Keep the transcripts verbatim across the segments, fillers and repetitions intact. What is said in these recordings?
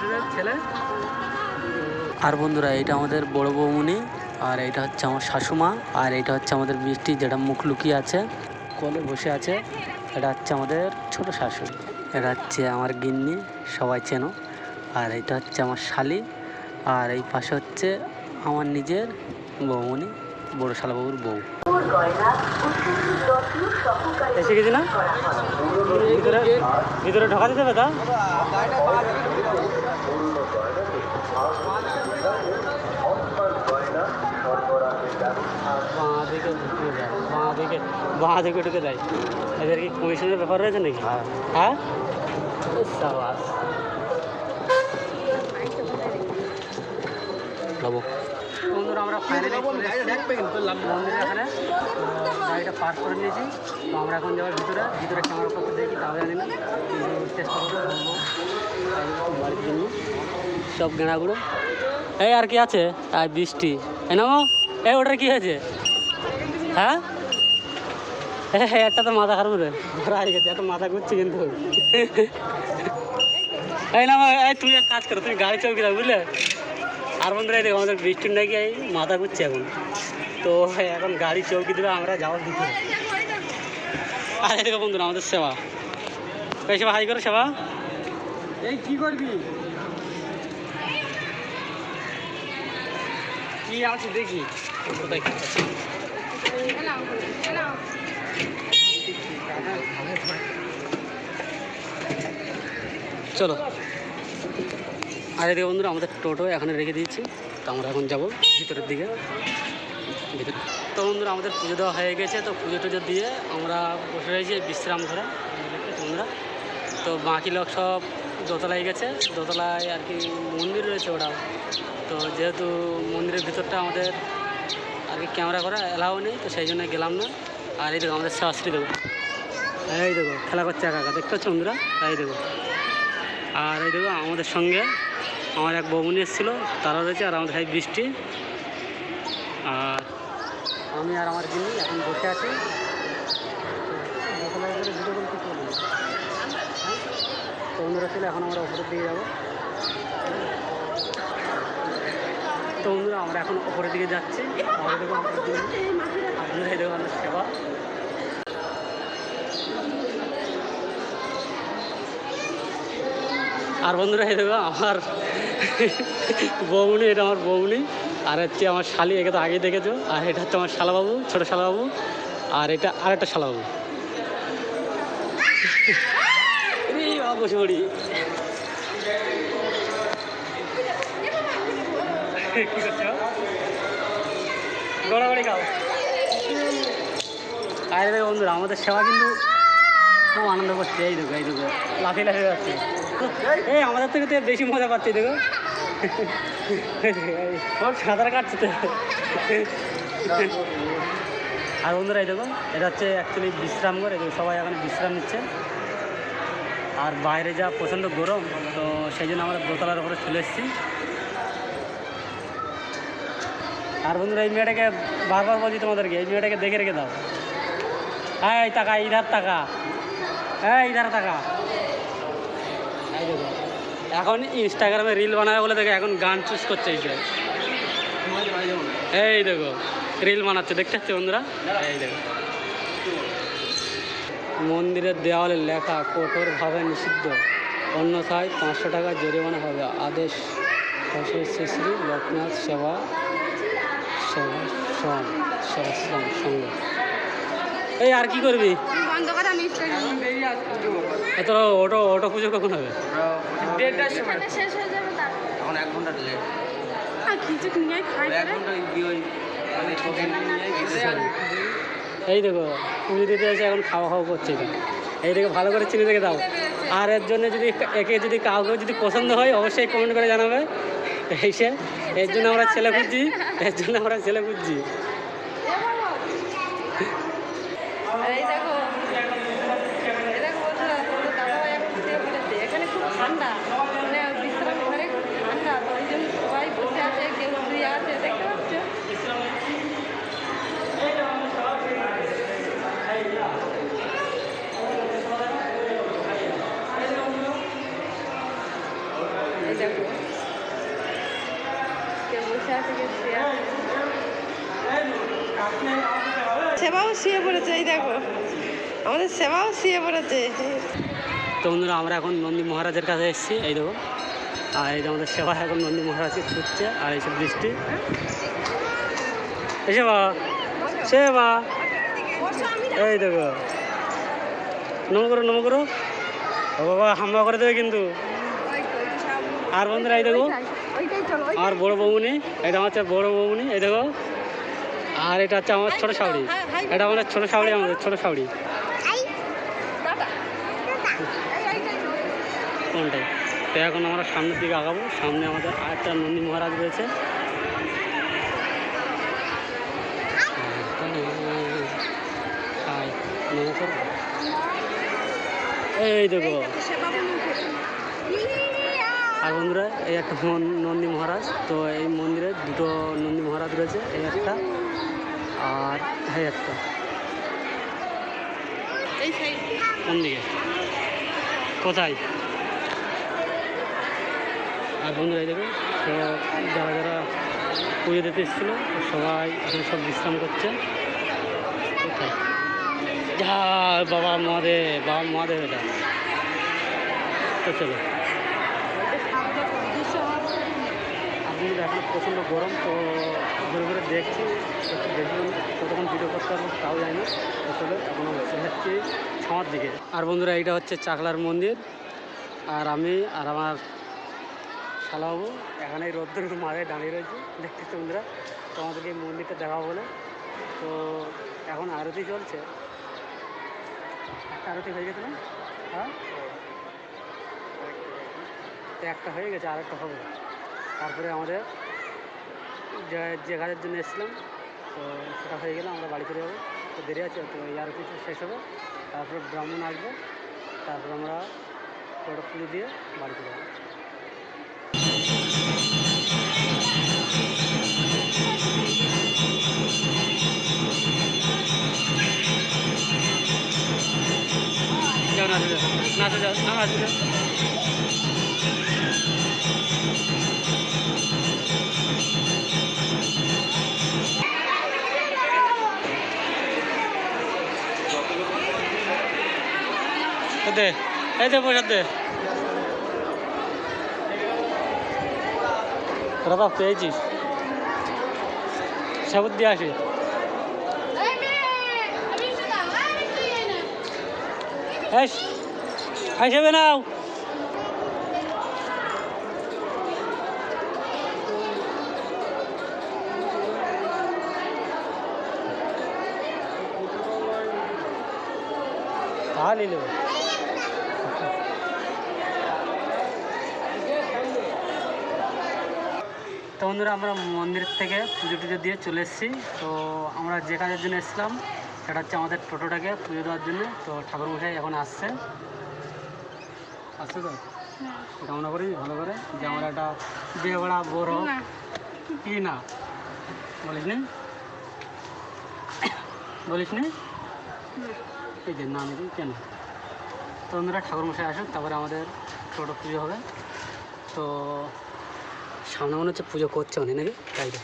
শ্বশুরের ছেলে। আর বন্ধুরা এটা আমাদের বড় বৌমনি, আর এটা হচ্ছে আমার শাশুমা, আর এটা হচ্ছে আমাদের মিষ্টি যেটা মুখ লুকিয়ে আছে কোলে বসে আছে। এটা হচ্ছে আমাদের ছোট শাশুড়ি, এটা হচ্ছে আমার গিন্নি, সবাই চেনো। আর এটা হচ্ছে আমার শালি, আর এই পাশে হচ্ছে আমার নিজের বৌমনি, বড় শালাবাবুর বউ। এসে গেছি না, ভিতরে ভিতরে ঢোকাতে দেবে তা? বাঁ দিকে ঢুকে যায়, বাঁ দিকে বাঁ দিকে ঢুকে যায়। এদের কি কমিশনের ব্যাপার রয়েছে নাকি? হ্যাঁ, সাবাস। বন্ধুরা আমরা ফাইনালি মন্দিরের এখানে গাড়িটা পার্ক করে নিয়েছি। তো আমরা এখন যাবো ভিতরে, ভিতরে ক্যামেরা করতে দেখি তাও জানি না, চেষ্টা করবো বলবো বাড়ির জন্য সব গেঁড়াগুলো। এই আর কি আছে? আর বৃষ্টি এনামো, এই ওটার কি হয়েছে? হ্যাঁ হ্যাঁ, একটা তো মাথা খারাপ রে, ধরা হয়ে গেছে, একটা মাথা ঘুরছে কিন্তু। এই না, এই তুমি এক কাজ করো, তুমি গাড়ি চৌকি দাও বুঝলে। আর বন্ধুরা এই দেখো আমাদের বৃষ্টির নাকি এই মাথা ঘুরছে এখন, তো এখন গাড়ি চৌকি দেবে, আমরা যাওয়ার দিতে। আর এই দেখো বন্ধুরা আমাদের সেবা, এই সেবা হাই করো সেবা। এই কি করবি? কি আছে দেখি কোথায় কি আছে। চলো। আর এদিকে বন্ধুরা আমাদের টোটো এখানে রেখে দিয়েছি, তো আমরা এখন যাবো ভিতরের দিকে। ভিতরে তো বন্ধুরা আমাদের পুজো দেওয়া হয়ে গেছে, তো পুজো টুজো দিয়ে আমরা বসে রয়েছি বিশ্রাম ধরে বন্ধুরা। তো বাকি লোক সব দোতলায় গেছে, দোতলায় আর কি মন্দির রয়েছে ওটা। তো যেহেতু মন্দিরের ভিতরটা আমাদের আর কি ক্যামেরা করা এলাও নেই, তো সেই জন্য গেলাম না। আর এই দেখো আমাদের শাস্ত্রী দেবো, এই দেখো খেলা করছে একা একা, দেখতে পাচ্ছ বন্ধুরা, এই দেখো। আর এই দেখো আমাদের সঙ্গে আমার এক বৌমনি এসেছিলো, তারা রয়েছে, আর আমাদের ভাই বৃষ্টি, আর আমি আর আমার গিন্নি এখন বসে আছি। তো বন্ধুরা ছিল, এখন আমরা উপরের দিকে যাবো। তো বন্ধুরা আমরা এখন উপরের দিকে যাচ্ছি। আমাদের দেখো আমাদের আপনারাই দেখো আমাদের সেবা। আর বন্ধুরা এই দেখো আমার বৌমনি, এটা আমার বৌমনি, আর হচ্ছে আমার শালি, একে তো আগেই দেখেছো। আর এটা হচ্ছে আমার শালাবাবু, ছোটো শালাবাবু, আর এটা আর একটা শালাবাবু। বসে পড়ি, কি করছো? গড়াগড়ি খাও। আর দেখো বন্ধুরা আমাদের সেবা কিন্তু খুব আনন্দ করছে, এই দেখো এই দেখো লাফিয়ে লাফিয়ে যাচ্ছে। এই আমাদের থেকে তো বেশি মজা পাচ্ছে, দেখো সাঁতার কাটছে তো। আর বন্ধুরা এই দেখো এটা হচ্ছে অ্যাকচুয়ালি বিশ্রাম করে, সবাই এখন বিশ্রাম নিচ্ছে। আর বাইরে যা প্রচণ্ড গরম, তো সেই জন্য আমরা দোতলার উপরে চলে এসেছি। আর বন্ধুরা এই মেয়েটাকে বারবার বলছি তোমাদেরকে, এই মেয়েটাকে দেখে রেখে দাও। হ্যাঁ এই টাকা ইধার টাকা, হ্যাঁ ইধার টাকা। এই দেখো এখন ইনস্টাগ্রামে রিল বানাবে বলে দেখো এখন গান চুজ করছে। এই দেখো রিল বানাচ্ছে, দেখতে পাচ্ছি বন্ধুরা। এই দেখো মন্দিরের দেওয়ালে লেখা কঠোরভাবে নিষিদ্ধ, অন্যথায় পাঁচশো টাকা জরিমানা হবে। আদেশ শ্রী শ্রী লোকনাথ সেবা সেবা সেবাশ্রম সঙ্গে। এই আর কি করবি? তোর অটো অটো পুজো কখন হবে? এখন এক ঘন্টা লেট। এই দেখো পুজো দিতে এসে এখন খাওয়া খাওয়া করছে এখানে। এই দেখো ভালো করে চিনি দেখে দাও। আর এর জন্য যদি একে যদি কাউকে যদি পছন্দ হয় অবশ্যই কমেন্ট করে জানাবে। এসে এর জন্য আমরা ছেলে খুঁজছি, এর জন্য আমরা ছেলে খুঁজছি। ঠান্ডা মানে বিশ্রাম ঘরে ঠান্ডা, তো ওই জন্য সবাই বসে আছে, কেউ শুয়ে আছে, দেখতে পাচ্ছ। এই দেখো কে বসে আছে কে শুয়ে আছে সেবাও শুয়ে পড়েছে এই দেখো আমাদের সেবাও শুয়ে পড়েছে তো বন্ধুরা আমরা এখন নন্দী মহারাজের কাছে এসেছি, এই দেখো। আর এই যে আমাদের সেবা এখন নন্দী মহারাজকে ছুটছে, আর এইসব বৃষ্টি এই সেবা সেবা এই দেখো নম করো নম করো ও বাবা হামলা করে দেবে কিন্তু। আর বন্ধুরা এই দেখো আমার বড় বৌমনি, এটা আমার হচ্ছে বড় বৌমনি, এই দেখো। আর এটা হচ্ছে আমার ছোটো শাউড়ি, এটা আমাদের ছোটো শাউড়ি, আমাদের ছোটো শাউড়ি কোনটাই। তো এখন আমরা সামনের দিকে আগাবো, সামনে আমাদের আরেকটা নন্দী মহারাজ রয়েছে। এই দেখো আর বন্ধুরা এই একটা নন্দী মহারাজ, তো এই মন্দিরে দুটো নন্দী মহারাজ রয়েছে, এই একটা আর এই একটা। কোন দিকে কোথায়? আর বন্ধুরা এই দেখো তো যারা যারা পুজো দিতে এসেছিলো সবাই এখন সব বিশ্রাম করছে। কোথায় যা বাবা মহাদেব, বাবা মহাদেব এটা। তো চলো আপনি এখন প্রচণ্ড গরম, তো ঘুরে ঘুরে দেখছি একটু দেখুন কতক্ষণ ভিডিও করতে পারবো তাও যায় না। তো চলো এখন যাচ্ছি ছামার দিকে। আর বন্ধুরা এইটা হচ্ছে চাকলার মন্দির, আর আমি আর আমার শালাবাবু এখানে রোদ্দুর মাঝে দাঁড়িয়ে রয়েছি দেখতেছি বন্ধুরা। তো আমাদেরকে এই মন্দিরটা দেখাবো বলে, তো এখন আরতি চলছে। একটা আরতি হয়ে গেছে না? হ্যাঁ তো একটা হয়ে গেছে আর একটা হবে। তারপরে আমাদের যে যে কাজের জন্য এসেছিলাম তো সেটা হয়ে গেলে আমরা বাড়ি চলে যাবো। তো দেরি আছে, তো এই আরতি শেষ হবে, তারপরে ব্রাহ্মণ আসবে, তারপর আমরা ওটা পুজো দিয়ে বাড়ি চলে যাবো। যাও নাচে যাও নাচে যাও না নাচে যাও। দে এই দে পয়সা দে। তোরা তো পেয়েছিস সাবুত দিয়ে আসি। হিসেবে নাও তাহলে নেব। তো বন্ধুরা আমরা মন্দির থেকে পুজো টুজো দিয়ে চলে এসেছি। তো আমরা যে কাজের জন্য এসেছিলাম সেটা হচ্ছে আমাদের টোটোটাকে পুজো দেওয়ার জন্য। তো ঠাকুরমশাই এখন আসছে আসছে তো কামনা করি ভালো করে যে আমরা একটা বিয়ে বড়া বড় কি না বলিস নি বলিস নি এই যে না নাকি কেন। তো বন্ধুরা ঠাকুরমশাই আসুক তারপরে আমাদের টোটো পুজো হবে। তো সামনে মনে হচ্ছে পুজো করছে অনেক নাকি, তাই তো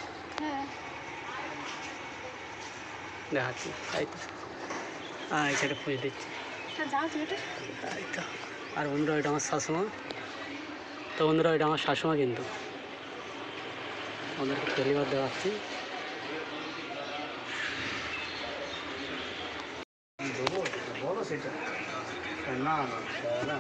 দেখাচ্ছি তাই তো। হ্যাঁ এই সাইডে পুজো দিচ্ছি তাই তো। আর বন্ধুরা ওইটা আমার শাশুমা। তো বন্ধুরা ওইটা আমার শাশুমা কিন্তু ওদেরকে পরিবার দেখাচ্ছি। বলো সেটা না না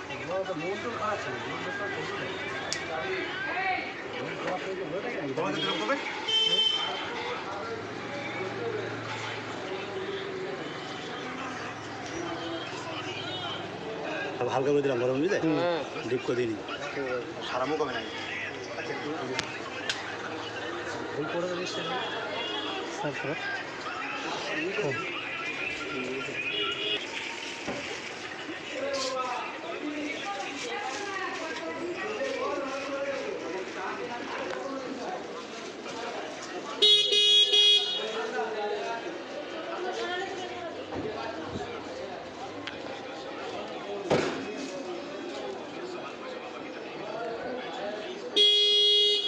হালকা করে দিলাম গরম বুঝলে ডিপ করে দিই সারামও কমে না ভুল করে দিচ্ছে তারপর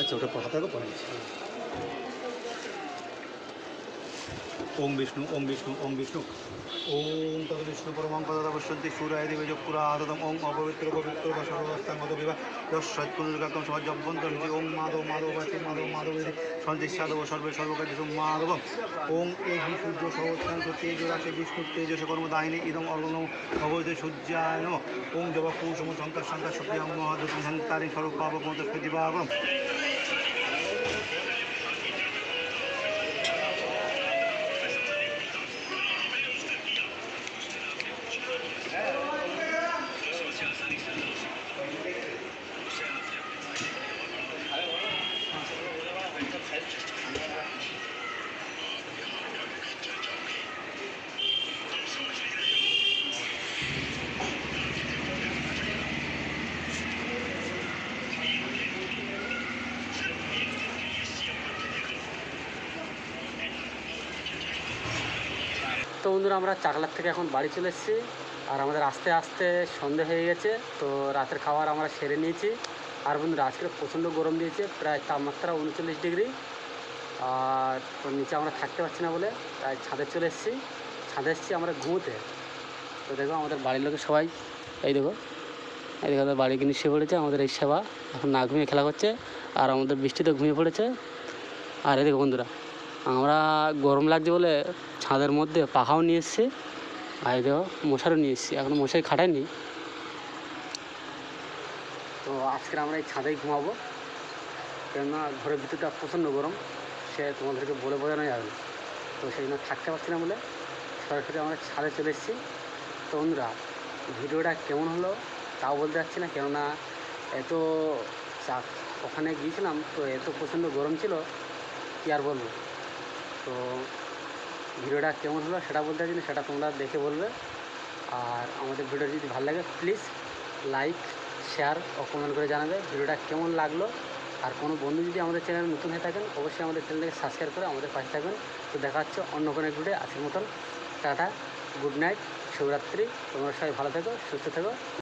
আচ্ছা ওটা হাতে আগে পড়ে নিচ্ছি। ওম বিষ্ণু ওম বিষ্ণু ওম বিষ্ণু ওম তদ বিষ্ণু পরমং পদত পশ্যন্তি সূরায় দেবে চক্ষুরা আদতম ওম অপবিত্র পবিত্র বা সর্বস্থান মত বিবাহ যৎসৎকুলকাকম সমাজ জব্বন্তর ওম মাধব মাধব বাচি মাধব মাধব সন্দেশ সাধব সর্বে সর্বকার্য মাধব ওম এই সূর্য সহস্রান তেজ রাশি বিষ্ণু তেজস কর্মদায়িনী ইদম অর্গণ ভগবতী সূর্যায় নমঃ ওম জব কুসুম শঙ্কর শঙ্কর সুপ্রিয়ং মহাদুতম শান্তারি স্বরূপ পাবক মত দিবাগম। তো বন্ধুরা আমরা চাকলার থেকে এখন বাড়ি চলে এসেছি, আর আমাদের আস্তে আস্তে সন্ধে হয়ে গেছে। তো রাতের খাবার আমরা সেরে নিয়েছি। আর বন্ধুরা আজকে প্রচণ্ড গরম দিয়েছে, প্রায় তাপমাত্রা উনচল্লিশ ডিগ্রি। আর তো নিচে আমরা থাকতে পারছি না বলে তাই ছাদে চলে এসেছি। ছাদে এসেছি আমরা ঘুমোতে। তো দেখো আমাদের বাড়ির লোকের সবাই, এই দেখো এই দেখো আমাদের বাড়ি কিন্তু শুয়ে পড়েছে। আমাদের এই সেবা এখন না ঘুমিয়ে খেলা করছে, আর আমাদের বৃষ্টিতে ঘুমিয়ে পড়েছে। আর এই দেখো বন্ধুরা, আমরা গরম লাগছে বলে ছাদের মধ্যে পাখাও নিয়ে এসেছি, আর এই দেখো মশারও নিয়ে এসেছি। এখনও মশারি খাটাইনি। তো আজকে আমরা এই ছাদেই ঘুমাবো, কেননা ঘরের ভিতরটা প্রচণ্ড গরম, সে তোমাদেরকে বলে বোঝানো যাবে না। তো সেই জন্য থাকতে পারছি না বলে সরাসরি আমরা ছাদে চলে এসেছি। তো বন্ধুরা ভিডিওটা কেমন হলো তাও বলতে পারছি না, কেননা এত চা ওখানে গিয়েছিলাম তো এত প্রচণ্ড গরম ছিল, কী আর বলবো। তো ভিডিওটা কেমন হলো সেটা বলতে পারছি না, সেটা তোমরা দেখে বলবে। আর আমাদের ভিডিও যদি ভালো লাগে প্লিজ লাইক শেয়ার ও কমেন্ট করে জানাবে ভিডিওটা কেমন লাগলো। আর কোনো বন্ধু যদি আমাদের চ্যানেল নতুন হয়ে থাকেন অবশ্যই আমাদের চ্যানেলটাকে সাবস্ক্রাইব করে আমাদের পাশে থাকবেন। তো দেখা হচ্ছে অন্য কোনো এক ভিডিও। আজকের মতন টাটা, গুড নাইট, শুভরাত্রি। তোমরা সবাই ভালো থেকো, সুস্থ থেকো।